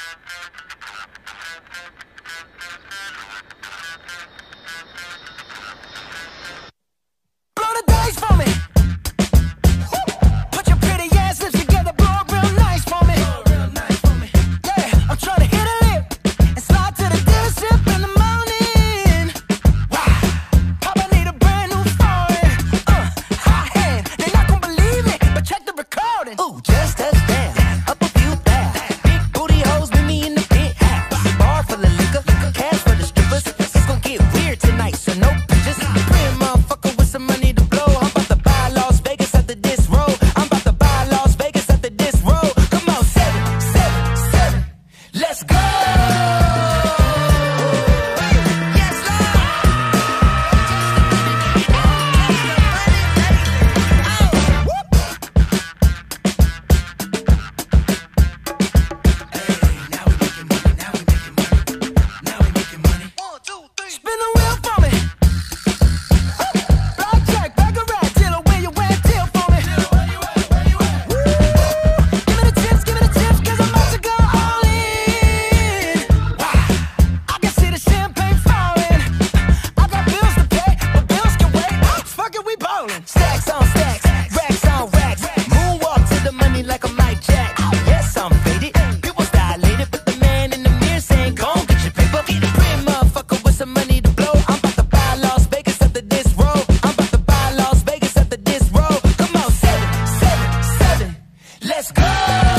Blow the dice for me. Put your pretty ass lips together, blow it real nice for me. Yeah, I'm trying to hit a lick and slide to the dealership in the morning. Wow, Poppa need a brand new foreign. Hot hand, they not gonna believe me, but check the recording. Ooh, just touched down, up a few thou. Big booty hoes with me in the penthouse. Bar full of liquor, cash for the strippers. It's gonna get weird tonight, so no pictures. Pretty motherfucker with some money to blow. I'm about to buy Las Vegas after this road. I'm about to buy Las Vegas after this road. Come on, 7, 7, 7. Let's go. Yes, Lord. Now we making money. Now we making money. Now we making money. 1, 2, 3. Spin the wheel for me. Blackjack, baccarat, dealer, where you at? Deal for me. Woo! Give me the tips, 'cause I'm about to go all in. Wow, I can see the champagne falling. I got bills to pay, but bills can wait. Fuck it, we ballin'. Stacks on stacks, racks on racks. Moonwalk to the money like I'm Mike Jack. Yes, I'm faded, people dilated, but the man in the mirror saying, "Go on, get your paper." Pretty motherfucker with some money to blow. I'm about to buy Las Vegas after this road. I'm about to buy Las Vegas after this road. Come on, 7, 7, 7. Let's go.